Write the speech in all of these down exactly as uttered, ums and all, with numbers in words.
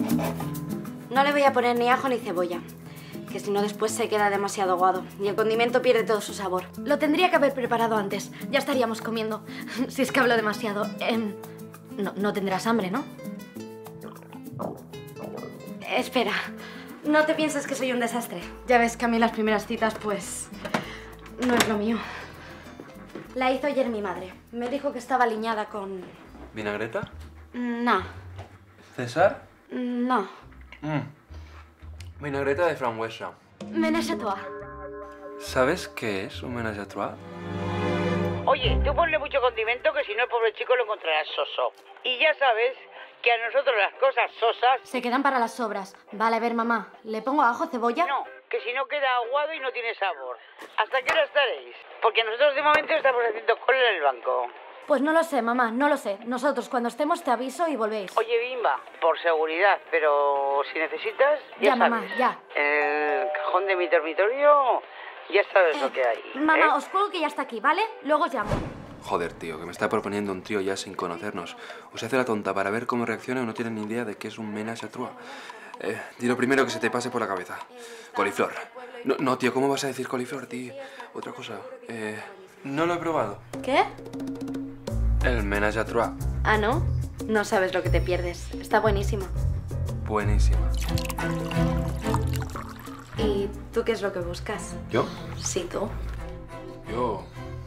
No le voy a poner ni ajo ni cebolla, que si no después se queda demasiado aguado y el condimento pierde todo su sabor. Lo tendría que haber preparado antes, ya estaríamos comiendo. Si es que hablo demasiado. Eh, no, no tendrás hambre, ¿no? Espera, no te pienses que soy un desastre. Ya ves que a mí las primeras citas, pues, no es lo mío. La hizo ayer mi madre. Me dijo que estaba aliñada con... ¿Vinagreta? No. ¿César? No. Mm. Vinagreta de frambuesa. Ménage à toi. ¿Sabes qué es un ménage à trois? Oye, tú ponle mucho condimento que si no el pobre chico lo encontrarás soso. Y ya sabes que a nosotros las cosas sosas... Se quedan para las sobras. Vale, a ver, mamá, ¿le pongo ajo, cebolla? No, que si no queda aguado y no tiene sabor. ¿Hasta qué hora estaréis? Porque nosotros de momento estamos haciendo cola en el banco. Pues no lo sé, mamá, no lo sé. Nosotros cuando estemos te aviso y volvéis. Oye, Bimba, por seguridad, pero si necesitas, ya, Ya, sabes. mamá, ya. En el cajón de mi dormitorio ya sabes Eh, lo que hay. Mamá, ¿eh? os cuelgo que ya está aquí, ¿vale? Luego os llamo. Joder, tío, que me está proponiendo un trío ya sin conocernos. O se hace la tonta para ver cómo reacciona o no tiene ni idea de qué es un ménage à trois. Eh, di lo primero que se te pase por la cabeza. Coliflor. No, no, tío, ¿cómo vas a decir coliflor, tío? Otra cosa. Eh, no lo he probado. ¿Qué? El ménage à trois. Ah, ¿no? No sabes lo que te pierdes. Está buenísimo. Buenísima. ¿Y tú qué es lo que buscas? ¿Yo? Sí, tú. Yo...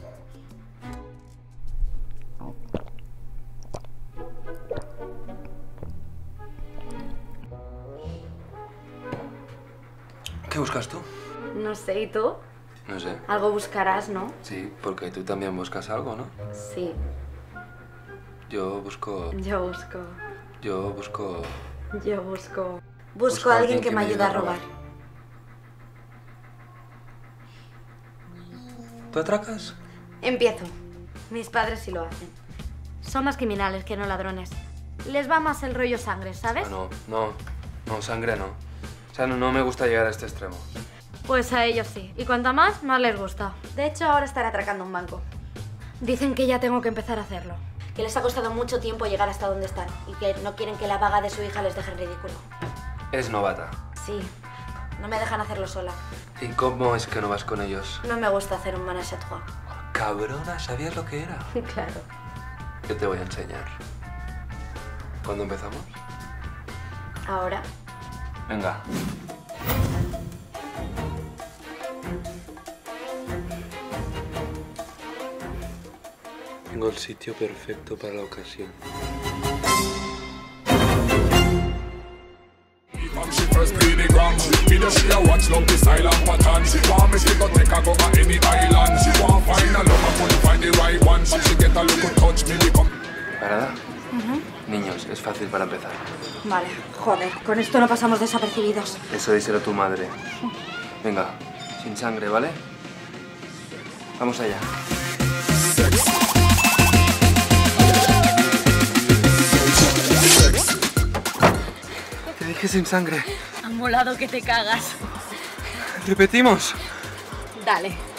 ¿Qué buscas tú? No sé, ¿y tú? No sé. Algo buscarás, ¿no? Sí, porque tú también buscas algo, ¿no? Sí, Yo busco... yo busco. Yo busco... Yo busco. Busco a alguien que me ayude a robar. ¿Tú atracas? Empiezo. Mis padres sí lo hacen. Son más criminales que no ladrones. Les va más el rollo sangre, ¿sabes? Ah, no, no, no, sangre no. O sea, no, no me gusta llegar a este extremo. Pues a ellos sí. Y cuanta más, más les gusta. De hecho, ahora están atracando un banco. Dicen que ya tengo que empezar a hacerlo. Que les ha costado mucho tiempo llegar hasta donde están. Y que no quieren que la vaga de su hija les deje en ridículo. Es novata. Sí. No me dejan hacerlo sola. ¿Y cómo es que no vas con ellos? No me gusta hacer un ménage à trois. Cabrona, ¿sabías lo que era? Claro. Yo te voy a enseñar. ¿Cuándo empezamos? Ahora. Venga. Tengo el sitio perfecto para la ocasión. ¿Preparada? Uh-huh. Niños, es fácil para empezar. Vale. Joder, con esto no pasamos desapercibidos. Eso díselo a tu madre. Venga, sin sangre, ¿vale? Vamos allá. Te dije sin sangre. Ha molado que te cagas. ¿Repetimos? Dale.